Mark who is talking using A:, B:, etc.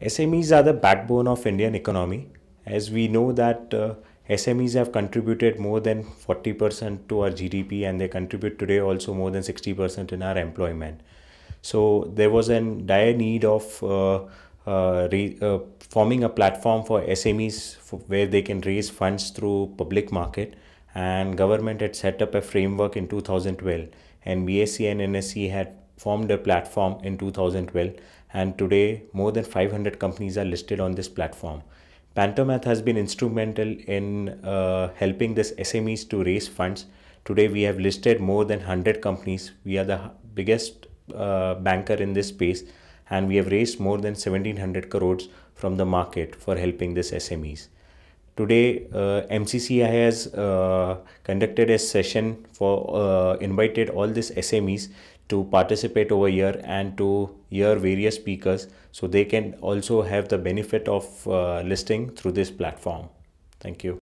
A: SMEs are the backbone of Indian economy. As we know that SMEs have contributed more than 40% to our GDP, and they contribute today also more than 60% in our employment. So there was a dire need of forming a platform for SMEs where they can raise funds through public market, and government had set up a framework in 2012, and BSE and NSE had formed a platform in 2012, and today more than 500 companies are listed on this platform. Pantomath has been instrumental in helping this SMEs to raise funds. Today we have listed more than 100 companies. We are the biggest banker in this space, and we have raised more than 1700 crores from the market for helping this SMEs. Today, MCCI has conducted a session for invited all these SMEs to participate over here and to hear various speakers, so they can also have the benefit of listing through this platform. Thank you.